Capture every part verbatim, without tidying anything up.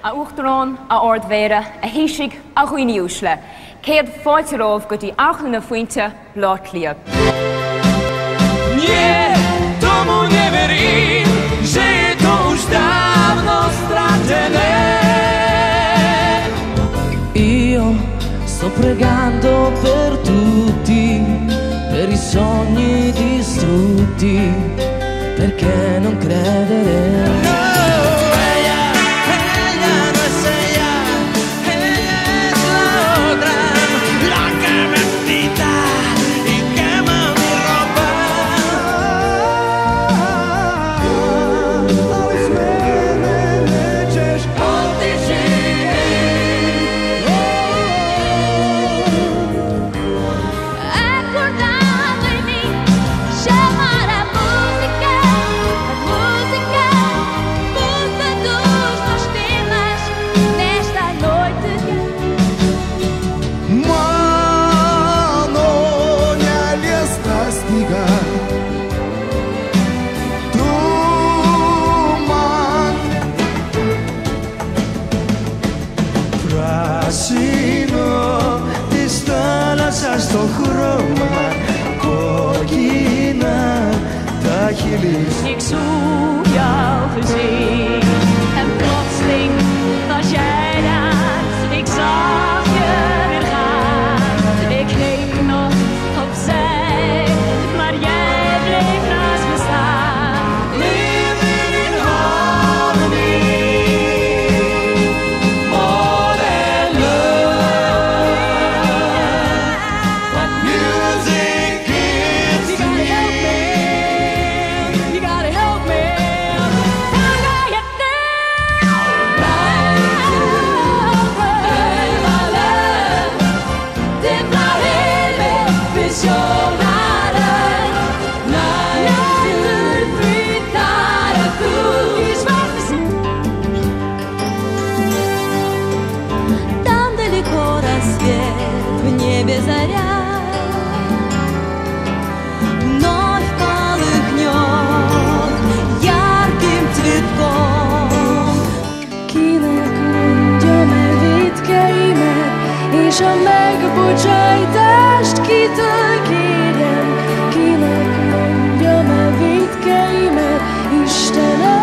a uachtarán, a ordmhéire, a héisig, a chuoine úsle. Céad fáiltearómh go dtí achlainn na foiinte blát liab. Nie, tomu nie verím, že je to už dávno stratené. Io sto pregando per tutti, per i sogni distrutti, perché non credere? Πράσινο της θάλασσας το χρώμα, κόκκινα τα χείλη. Ik zoek jou gezien en plotseling was jij daar. Ik zag je weer gaan. Ik keek nog opzij, maar jij bleef naast me staan. Living in harmony, more than love. What music gives You gotta help me, you gotta help me. How do you do? my love, din blauwe visionaren. Nine, two, three, nada tu. Там далеко рассвет, в небе заря, вновь полыхнет ярким цветком. Kinek vétkeimet, és a megbocsájtást kitől kérjem. Kinek mondjam el vétkeimet, Istenem.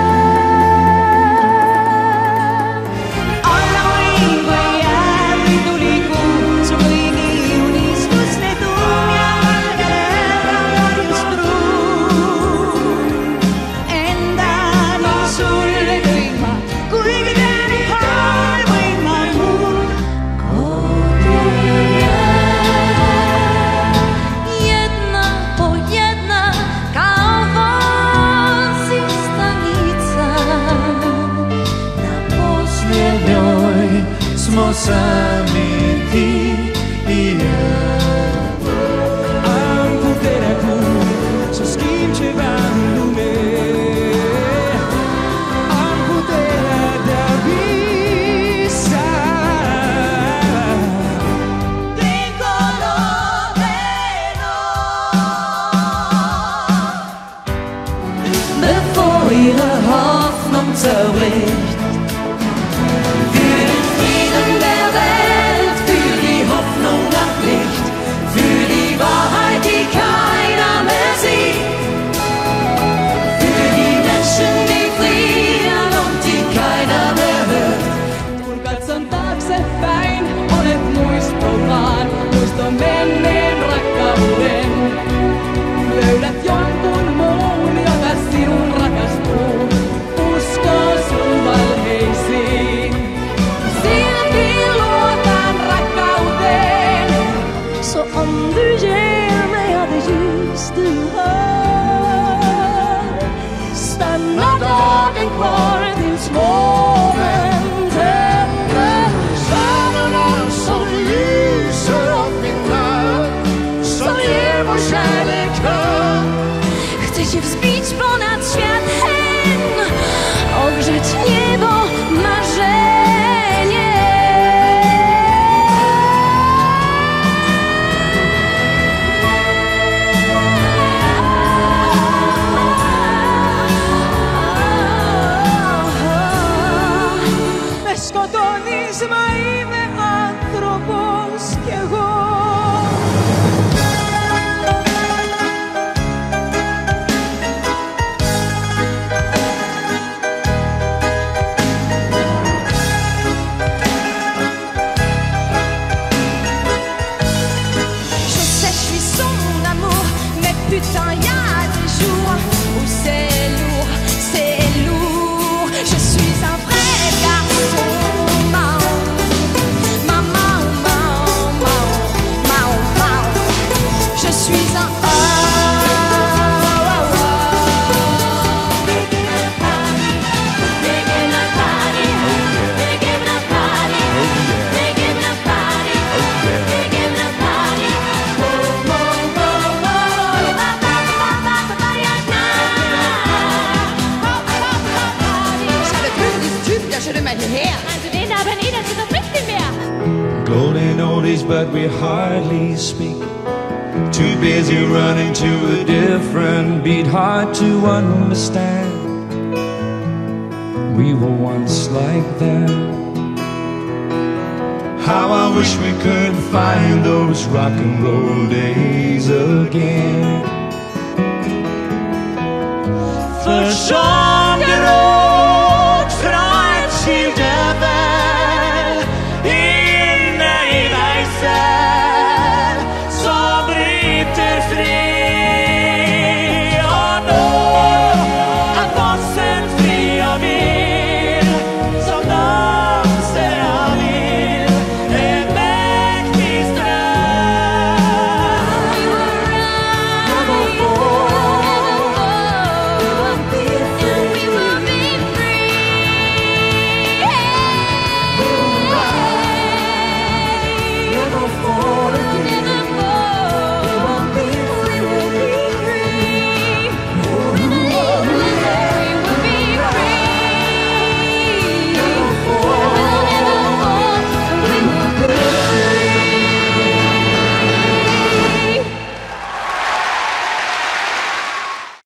Jedna po jedna kałwąsi stanica. Na Последней smo sami ti i ja. Am putere pur, så skim ce van lume. Am putere da visa. Bevor ihre Hoffnung zerbricht, für den Frieden der Welt, für die Hoffnung nach Licht. σκοτώνεις, μα είμαι άνθρωπος κι εγώ. Putain, y a des jours où c'est lourd, c'est lourd. Je suis un vrai garçon. Maman, maman, maman, maman. Je suis un oh, oh, oh. Big in the party, big in the party, big in the party, big in the party, big in the party. Golden oldies, but we hardly speak. Too busy running to a different beat, hard to understand. We were once like that. How I wish we could find those rock and roll days again. Försök